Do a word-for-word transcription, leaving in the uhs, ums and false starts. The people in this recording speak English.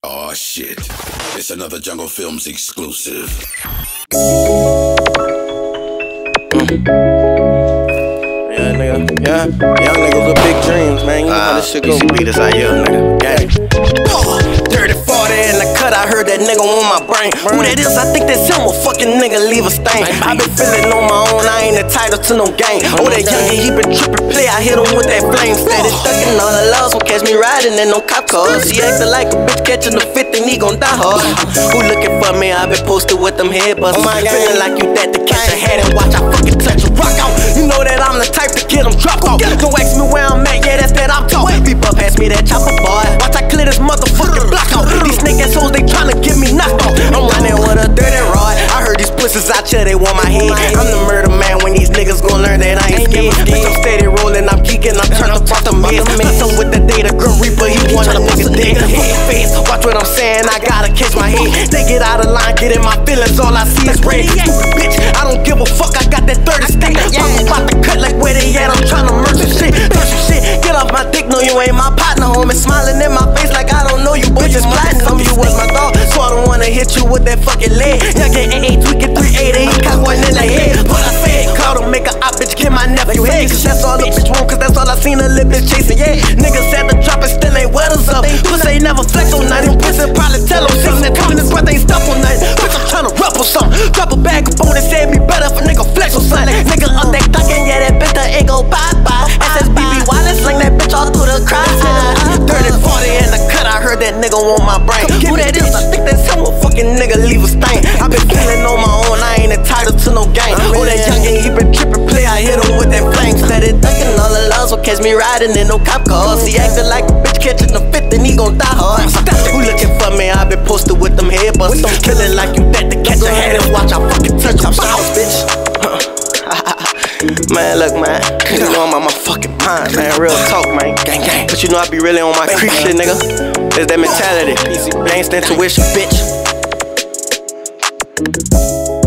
Oh shit, it's another Jungle Filmz exclusive. Mm. Yeah, nigga, yeah, young niggas with big dreams, man. You know how this shit go. Beat us out here, nigga. Gang. Oh, dirty forty in the cut, I heard that nigga on my brain. Who that is? I think that's him, a fucking nigga leave a stain. I been feeling on my own, I ain't entitled to no game. Oh, that youngin', he been trippin' play, I hit him with that flame. Steady duckin' all the laws, won't catch me riding in no cop cars. He actin' like a bitch catching the fifth, and he gon' die hard. Who looking for me? I been posted with them head busters. Feeling like you that to catch a head and watch I fucking touch a rock out. You know that I'm the type to get him drop off. Don't ask me where I'm at, yeah, that's that I'm talking. Beep up, pass me that chopper, boy. Watch I clear this motherfucking block out. These snake assholes, they tryna get me knocked off. I'm running with a dirty rod. I heard these pussies out here, they want my head. I'm the murder man when these niggas gon' learn that I ain't scared. Bitch, I'm steady rolling, I'm geeking, I'm turned up off the meds. So with the data, Grim Reaper, he want a nigga dead. Head face, watch what I'm saying, I gotta catch my head. They get out of line, get in my feelings, all I see is red. Stupid bitch, I don't give a fuck, I got that thirty stick. I'm about to cut like where they at, I'm tryna merge some shit. Merge some shit, get off my dick, no you ain't my partner, homie. Smiling in my face like I don't know you, boy, just plotting on me. You was my dog, so I don't wanna hit you with that fucking leg. Y'all get A A tweaking three eighty, he cock one in the head. But I said, call to make a op bitch, get my nephew head. Cause that's all the bitch want, cause that's all I seen a little bitch chasing, yeah. Niggas had to drop it, still ain't wetters up. Pussy ain't never flex on nothing, pussy probably tell him something. That coming, his breath ain't stuck on nothing. Bitch, I'm tryna ruffle something. Drop a bag up on it, said me better if a nigga flex on something. Nigga up that talking, yeah, that bitch, the ain't go bye-bye. S S B be wildin', sling that bitch all through the crowd. Dirty forty in the cut, I heard that nigga want my brain. Who that is? I think that's him, a fucking nigga leave a stain. I been feeling on my own, I ain't entitled to no game. Oh, that youngin', he been trippin' play, I hit him with that flame. Steady duckin' all the laws, will catch me riding in no cop cars. He actin' like a bitch catching the fifth, and he gon' die hard. Who looking for me? I been posted with them head busters. Feeling like you that to catch a head and watch I fucking touch your house, bitch. Man, look, man, you know I'm on my fucking mind, man, real talk, man. Gang, gang. But you know I be really on my creep shit, nigga. There's that mentality, gangsta intuition, bitch.